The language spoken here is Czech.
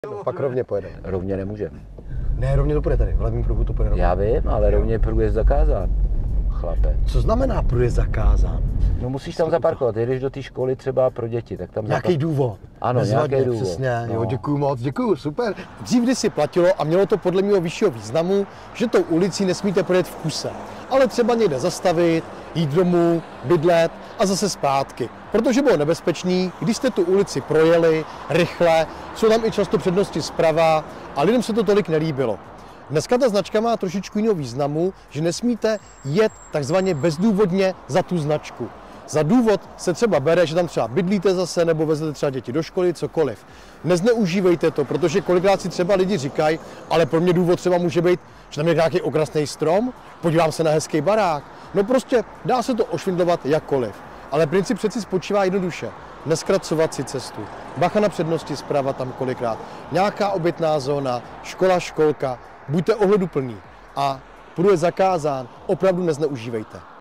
Pak rovně pojedeme. Rovně nemůžeme. Ne, rovně to půjde tady, v levém pruhu to půjde rovně. Já vím, ale rovně průjezd zakázán, chlape. Co znamená průjezd zakázán? No musíš tam zaparkovat, jedeš do té školy třeba pro děti, tak tam Nějaký důvod. Ano, Bezvadně, nějaký důvod. Přesně, No. jo, děkuju moc, děkuju, super. Dřív kdysi platilo a mělo to podle mého vyššího významu, že tou ulicí nesmíte projet v kuse, ale třeba někde zastavit, jít domů, bydlet a zase zpátky. Protože bylo nebezpečný, když jste tu ulici projeli rychle, jsou tam i často přednosti zprava a lidem se to tolik nelíbilo. Dneska ta značka má trošičku jiného významu, že nesmíte jet takzvaně bezdůvodně za tu značku. Za důvod se třeba bere, že tam třeba bydlíte zase nebo vezete třeba děti do školy, cokoliv. Nezneužívejte to, protože kolikrát si třeba lidi říkají, ale pro mě důvod třeba může být, že tam je nějaký okrasný strom, podívám se na hezký barák. No prostě dá se to ošvindlovat jakkoliv. Ale princip přeci spočívá jednoduše. Neskracovat si cestu. Bacha na přednosti zprava tam kolikrát. Nějaká obytná zóna, škola, školka. Buďte ohleduplní a průjezd zakázán, opravdu nezneužívejte.